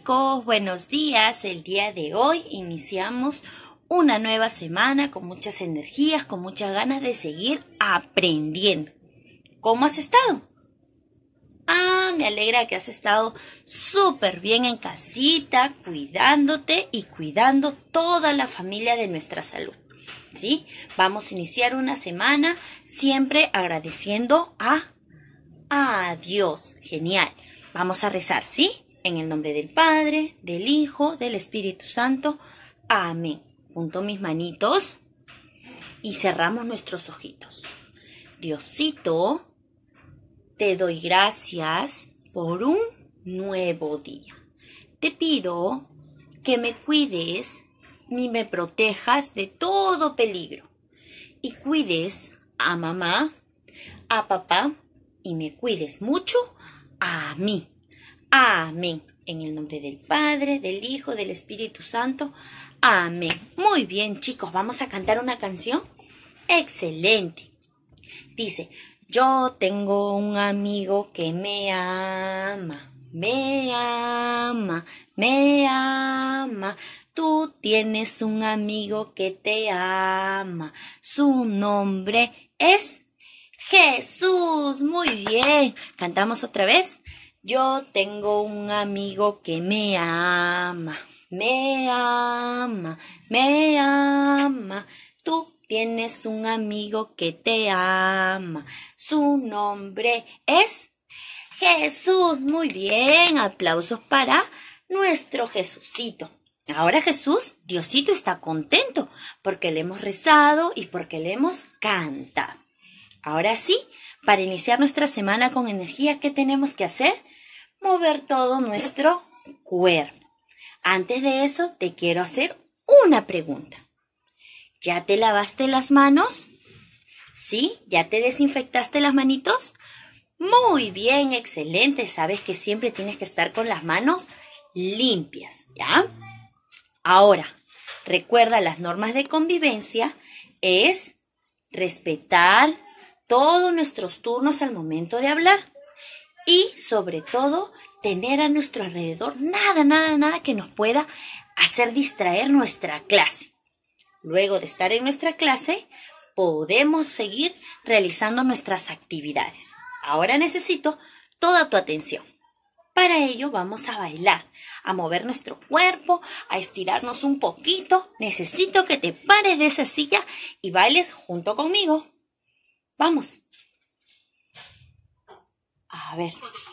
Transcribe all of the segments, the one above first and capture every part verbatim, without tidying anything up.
chicos, buenos días. El día de hoy iniciamos una nueva semana con muchas energías, con muchas ganas de seguir aprendiendo. ¿Cómo has estado? Ah, me alegra que has estado súper bien en casita, cuidándote y cuidando toda la familia de nuestra salud. ¿Sí? Vamos a iniciar una semana siempre agradeciendo a, a Dios. Genial. Vamos a rezar, ¿sí? En el nombre del Padre, del Hijo, del Espíritu Santo. Amén. Junto mis manitos y cerramos nuestros ojitos. Diosito, te doy gracias por un nuevo día. Te pido que me cuides y me protejas de todo peligro. Y cuides a mamá, a papá y me cuides mucho a mí. Amén. En el nombre del Padre, del Hijo, del Espíritu Santo. Amén. Muy bien, chicos. ¿Vamos a cantar una canción? Excelente. Dice, yo tengo un amigo que me ama, me ama, me ama. Tú tienes un amigo que te ama. Su nombre es Jesús. Muy bien. ¿Cantamos otra vez? Yo tengo un amigo que me ama, me ama, me ama. Tú tienes un amigo que te ama. Su nombre es Jesús. Muy bien. Aplausos para nuestro Jesucito. Ahora Jesús, Diosito, está contento porque le hemos rezado y porque le hemos cantado. Ahora sí, para iniciar nuestra semana con energía, ¿qué tenemos que hacer? Mover todo nuestro cuerpo. Antes de eso, te quiero hacer una pregunta. ¿Ya te lavaste las manos? ¿Sí? ¿Ya te desinfectaste las manitos? Muy bien, excelente. Sabes que siempre tienes que estar con las manos limpias, ¿ya? Ahora, recuerda las normas de convivencia es respetar todos nuestros turnos al momento de hablar y, sobre todo, tener a nuestro alrededor nada, nada, nada que nos pueda hacer distraer nuestra clase. Luego de estar en nuestra clase, podemos seguir realizando nuestras actividades. Ahora necesito toda tu atención. Para ello vamos a bailar, a mover nuestro cuerpo, a estirarnos un poquito. Necesito que te pares de esa silla y bailes junto conmigo. Vamos. A ver.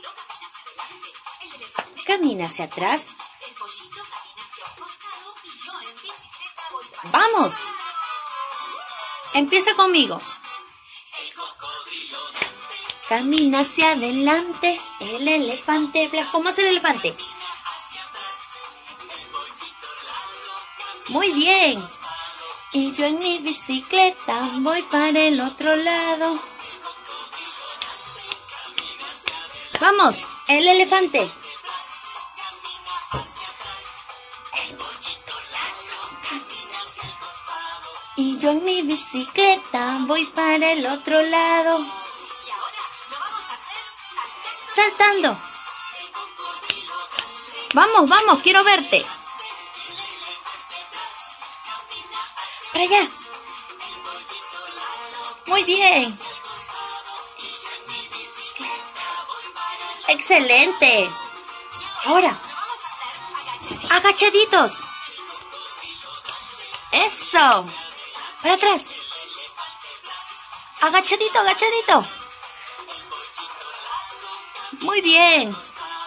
Camina hacia atrás. ¡Vamos! Empieza conmigo. Camina hacia adelante, el elefante. ¿Cómo hace el elefante? Muy bien. Y yo en mi bicicleta voy para el otro lado. Vamos, el elefante. El pollito Lalo camina hacia el costado. Y yo en mi bicicleta voy para el otro lado. Y ahora lo vamos a hacer saltando. Saltando. Vamos, vamos, quiero verte. Para allá. Muy bien. Excelente. Ahora, agachaditos. Eso. Para atrás. Agachadito, agachadito. Muy bien.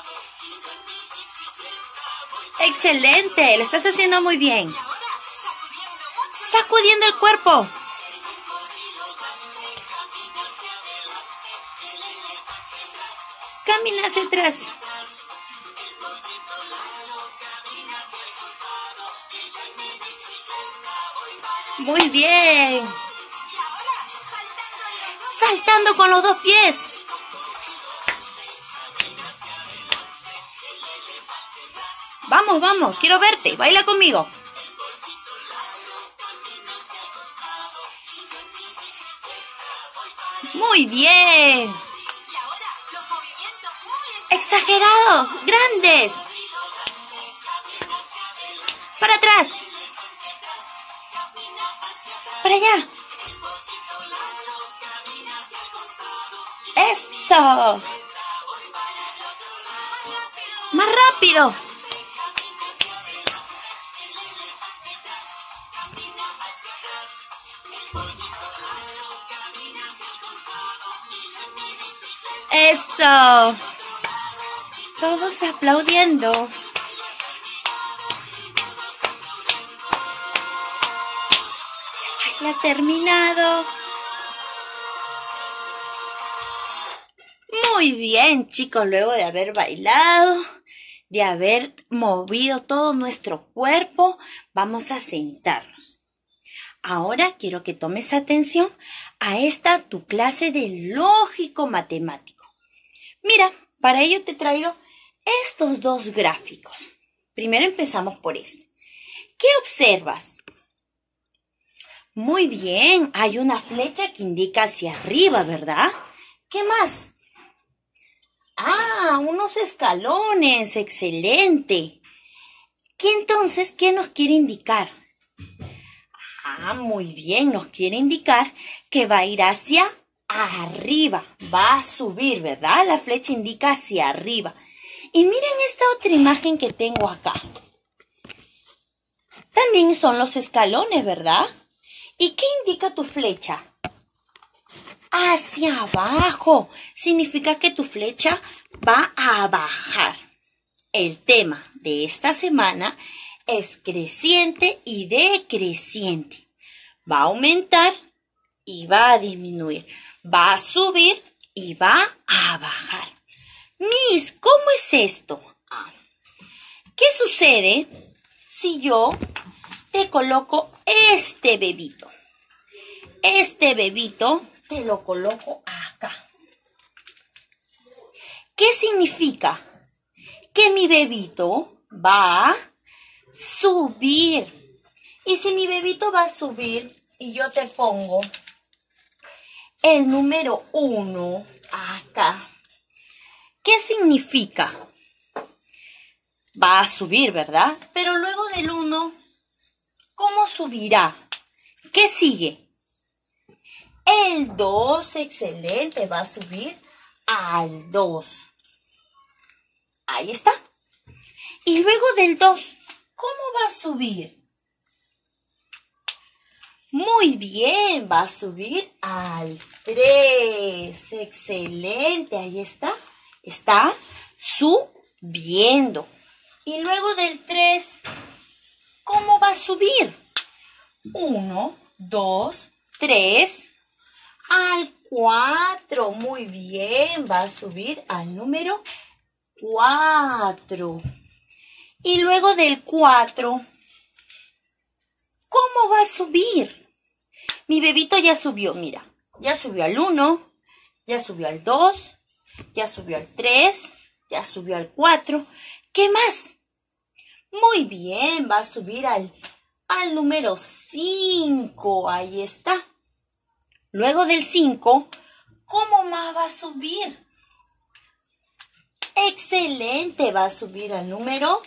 Excelente. Lo estás haciendo muy bien. Sacudiendo el cuerpo. Camina hacia atrás. Muy bien. Saltando con los dos pies. Vamos, vamos, quiero verte. Baila conmigo. Muy bien. Exagerados, grandes. para atrás. Para allá. Eso. Más rápido. Eso. Todos aplaudiendo. Ya ha terminado. Muy bien, chicos, luego de haber bailado, de haber movido todo nuestro cuerpo, vamos a sentarnos. Ahora quiero que tomes atención a esta tu clase de lógico matemático. Mira, para ello te he traído estos dos gráficos. Primero empezamos por este. ¿Qué observas? Muy bien, hay una flecha que indica hacia arriba, ¿verdad? ¿Qué más? Ah, unos escalones, excelente. ¿Qué entonces, qué nos quiere indicar? Ah, muy bien, nos quiere indicar que va a ir hacia arriba, va a subir, ¿verdad? La flecha indica hacia arriba. Y miren esta otra imagen que tengo acá. También son los escalones, ¿verdad? ¿Y qué indica tu flecha? Hacia abajo. Significa que tu flecha va a bajar. El tema de esta semana es creciente y decreciente. Va a aumentar y va a disminuir. Va a subir y va a bajar. Miss, ¿cómo es esto? ¿Qué sucede si yo te coloco este bebito? Este bebito te lo coloco acá. ¿Qué significa? Que mi bebito va a subir. Y si mi bebito va a subir y yo te pongo el número uno acá, ¿qué significa? Va a subir, ¿verdad? Pero luego del uno, ¿cómo subirá? ¿Qué sigue? El dos, excelente, va a subir al dos. Ahí está. Y luego del dos, ¿cómo va a subir? Muy bien, va a subir al tres. Excelente, ahí está. Está subiendo. Y luego del tres, ¿cómo va a subir? uno, dos, tres, al cuatro. Muy bien, va a subir al número cuatro. Y luego del cuatro, ¿cómo va a subir? Mi bebito ya subió, mira. Ya subió al uno, ya subió al dos, ya subió al tres, ya subió al cuatro. ¿Qué más? Muy bien, va a subir al, al número cinco. Ahí está. Luego del cinco, ¿cómo más va a subir? Excelente, va a subir al número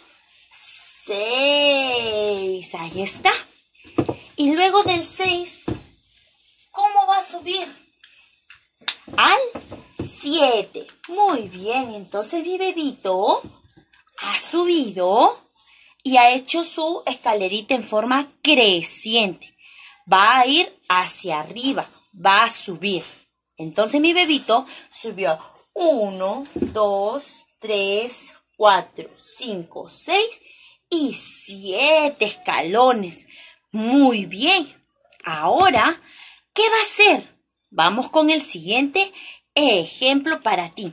seis. Ahí está. Y luego del seis, ¿cómo va a subir? Al siete. Muy bien, entonces mi bebito ha subido y ha hecho su escalerita en forma creciente. Va a ir hacia arriba, va a subir. Entonces mi bebito subió uno, dos, tres, cuatro, cinco, seis y siete escalones. Muy bien. Ahora, ¿qué va a hacer? Vamos con el siguiente ejemplo para ti.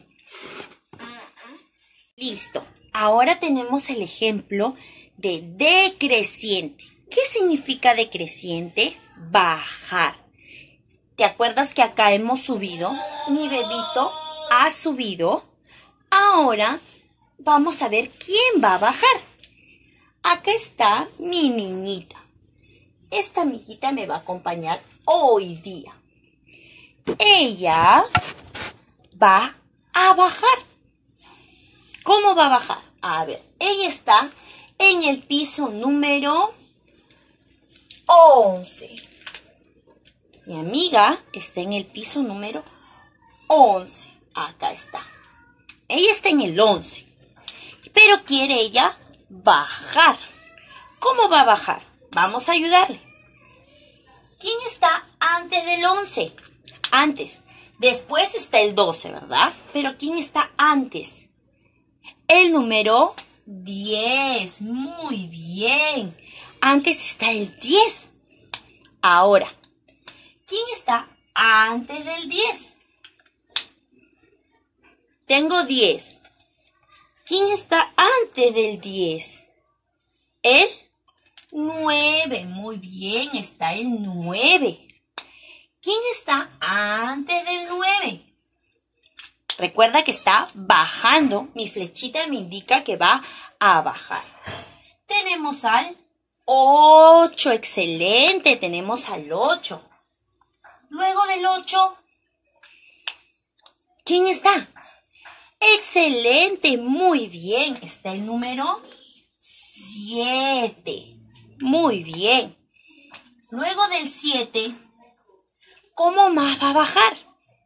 Listo. Ahora tenemos el ejemplo de decreciente. ¿Qué significa decreciente? Bajar. ¿Te acuerdas que acá hemos subido? Mi bebito ha subido. Ahora vamos a ver quién va a bajar. Acá está mi niñita. Esta amiguita me va a acompañar hoy día. Ella va a bajar. ¿Cómo va a bajar? A ver, ella está en el piso número once. Mi amiga está en el piso número once. Acá está. Ella está en el once. Pero quiere ella bajar. ¿Cómo va a bajar? Vamos a ayudarle. ¿Quién está antes del once? Antes. Después está el doce, ¿verdad? Pero ¿quién está antes? El número diez. Muy bien. Antes está el diez. Ahora, ¿quién está antes del diez? Tengo diez. ¿Quién está antes del diez? El nueve. Muy bien, está el nueve. ¿Quién está antes del nueve? Recuerda que está bajando. Mi flechita me indica que va a bajar. Tenemos al ocho. Excelente. Tenemos al ocho. Luego del ocho, ¿quién está? Excelente. Muy bien. Está el número siete. Muy bien. Luego del siete, ¿cómo más va a bajar?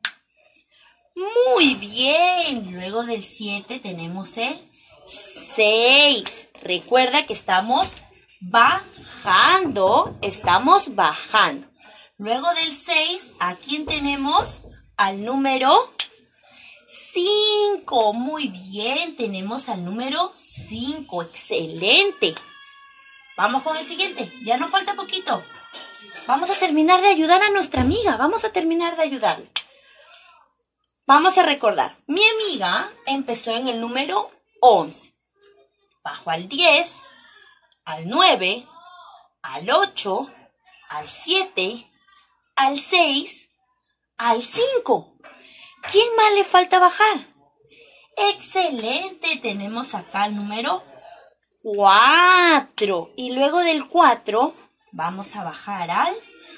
Muy bien. Luego del siete tenemos el seis. Recuerda que estamos bajando. Estamos bajando. Luego del seis, ¿a quién tenemos? Al número cinco. Muy bien. Tenemos al número cinco. Excelente. Vamos con el siguiente. Ya nos falta poquito. Vamos a terminar de ayudar a nuestra amiga. Vamos a terminar de ayudarle. Vamos a recordar. Mi amiga empezó en el número once. Bajó al diez, al nueve, al ocho, al siete, al seis, al cinco. ¿Quién más le falta bajar? Excelente. Tenemos acá el número cuatro. Y luego del cuatro vamos a bajar al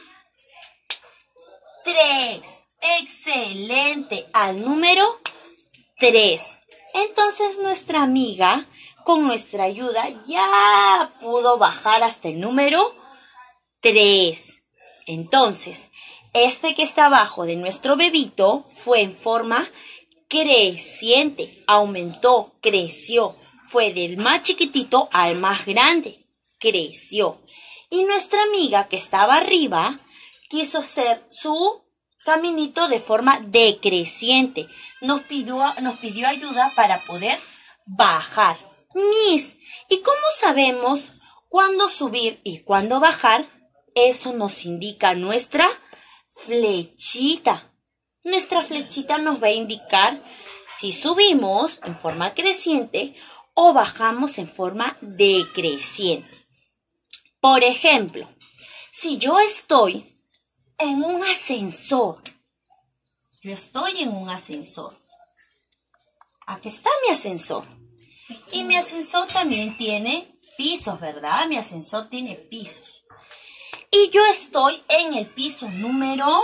tres. Excelente. Al número tres. Entonces nuestra amiga, con nuestra ayuda, ya pudo bajar hasta el número tres. Entonces, este que está abajo de nuestro bebito fue en forma creciente. Aumentó, creció. Fue del más chiquitito al más grande. Creció. Y nuestra amiga que estaba arriba quiso hacer su caminito de forma decreciente. Nos pidió, nos pidió ayuda para poder bajar. Miss, ¿y cómo sabemos cuándo subir y cuándo bajar? Eso nos indica nuestra flechita. Nuestra flechita nos va a indicar si subimos en forma creciente o bajamos en forma decreciente. Por ejemplo, si yo estoy en un ascensor. Yo estoy en un ascensor. Aquí está mi ascensor. Y mi ascensor también tiene pisos, ¿verdad? Mi ascensor tiene pisos. Y yo estoy en el piso número...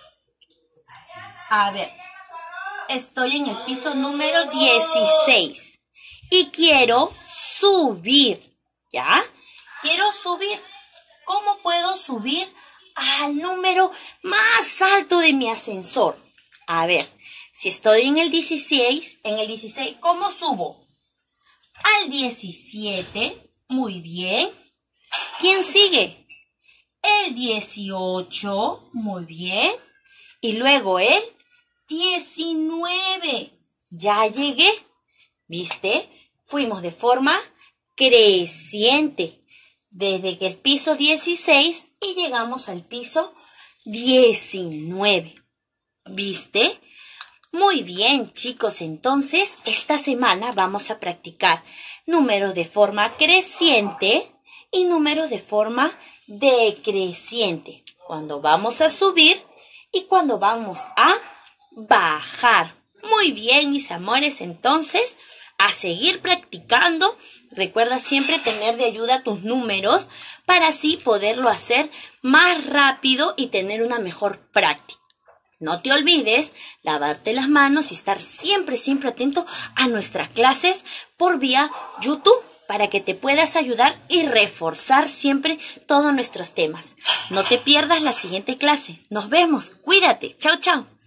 A ver. Estoy en el piso número dieciséis. Y quiero subir. ¿Ya? Quiero subir. ¿Cómo puedo subir al número más alto de mi ascensor? A ver, si estoy en el dieciséis, en el dieciséis, ¿cómo subo? Al diecisiete, muy bien. ¿Quién sigue? El dieciocho, muy bien. Y luego el diecinueve. Ya llegué. ¿Viste? Fuimos de forma creciente. Desde que el piso dieciséis y llegamos al piso diecinueve. ¿Viste? Muy bien, chicos. Entonces, esta semana vamos a practicar números de forma creciente y números de forma decreciente. Cuando vamos a subir y cuando vamos a bajar. Muy bien, mis amores. Entonces, a seguir practicando. Recuerda siempre tener de ayuda tus números para así poderlo hacer más rápido y tener una mejor práctica. No te olvides lavarte las manos y estar siempre, siempre atento a nuestras clases por vía YouTube. para que te puedas ayudar y reforzar siempre todos nuestros temas. No te pierdas la siguiente clase. Nos vemos. Cuídate. Chao, chao.